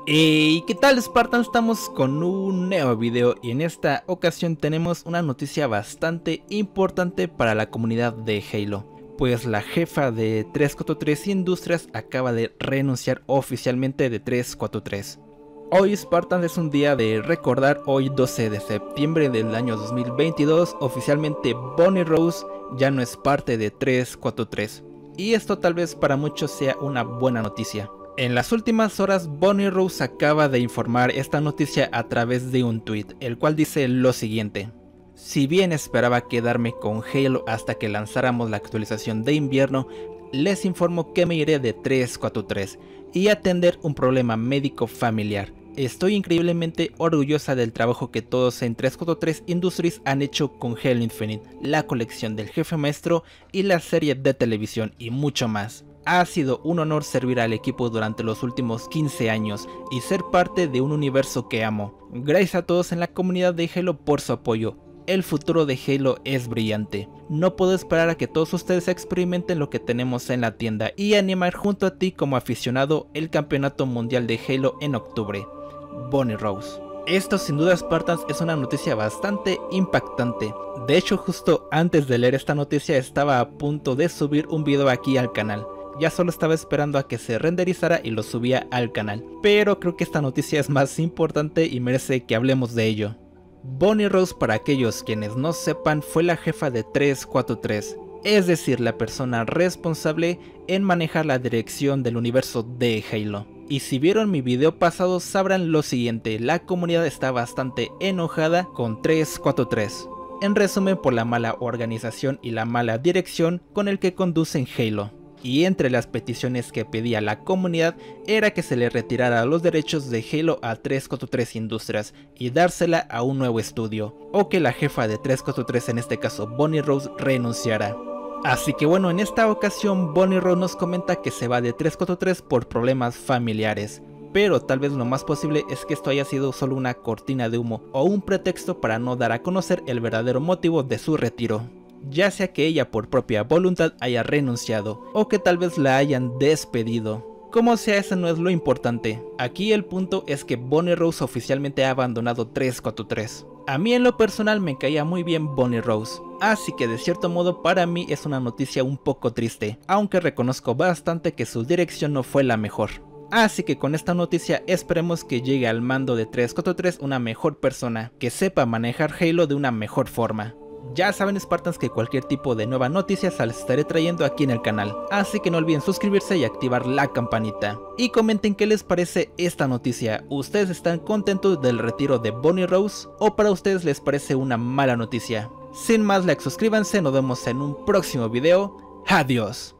¿Y qué tal, Spartans? Estamos con un nuevo video y en esta ocasión tenemos una noticia bastante importante para la comunidad de Halo. Pues la jefa de 343 Industrias acaba de renunciar oficialmente de 343. Hoy, Spartans, es un día de recordar. Hoy 12 de septiembre del año 2022, oficialmente Bonnie Rose ya no es parte de 343. Y esto tal vez para muchos sea una buena noticia. En las últimas horas, Bonnie Rose acaba de informar esta noticia a través de un tweet, el cual dice lo siguiente: si bien esperaba quedarme con Halo hasta que lanzáramos la actualización de invierno, les informo que me iré de 343 y atender un problema médico familiar. Estoy increíblemente orgullosa del trabajo que todos en 343 Industries han hecho con Halo Infinite, la colección del jefe maestro y la serie de televisión y mucho más. Ha sido un honor servir al equipo durante los últimos 15 años y ser parte de un universo que amo. Gracias a todos en la comunidad de Halo por su apoyo. El futuro de Halo es brillante. No puedo esperar a que todos ustedes experimenten lo que tenemos en la tienda y animar junto a ti como aficionado el campeonato mundial de Halo en octubre. Bonnie Rose. Esto sin duda, Spartans, es una noticia bastante impactante. De hecho, justo antes de leer esta noticia estaba a punto de subir un video aquí al canal. Ya solo estaba esperando a que se renderizara y lo subía al canal. Pero creo que esta noticia es más importante y merece que hablemos de ello. Bonnie Rose, para aquellos quienes no sepan, fue la jefa de 343. Es decir, la persona responsable en manejar la dirección del universo de Halo. Y si vieron mi video pasado sabrán lo siguiente: la comunidad está bastante enojada con 343. En resumen, por la mala organización y la mala dirección con el que conducen Halo. Y entre las peticiones que pedía la comunidad era que se le retirara los derechos de Halo a 343 Industrias y dársela a un nuevo estudio, o que la jefa de 343, en este caso Bonnie Rose, renunciara. Así que bueno, en esta ocasión Bonnie Rose nos comenta que se va de 343 por problemas familiares, pero tal vez lo más posible es que esto haya sido solo una cortina de humo o un pretexto para no dar a conocer el verdadero motivo de su retiro. Ya sea que ella por propia voluntad haya renunciado o que tal vez la hayan despedido. Como sea, eso no es lo importante. Aquí el punto es que Bonnie Rose oficialmente ha abandonado 343. A mí en lo personal me caía muy bien Bonnie Rose, así que de cierto modo para mí es una noticia un poco triste, aunque reconozco bastante que su dirección no fue la mejor. Así que con esta noticia esperemos que llegue al mando de 343 una mejor persona, que sepa manejar Halo de una mejor forma. Ya saben, Spartans, que cualquier tipo de nueva noticia se las estaré trayendo aquí en el canal, así que no olviden suscribirse y activar la campanita. Y comenten qué les parece esta noticia. ¿Ustedes están contentos del retiro de Bonnie Rose o para ustedes les parece una mala noticia? Sin más, like, suscríbanse, nos vemos en un próximo video. Adiós.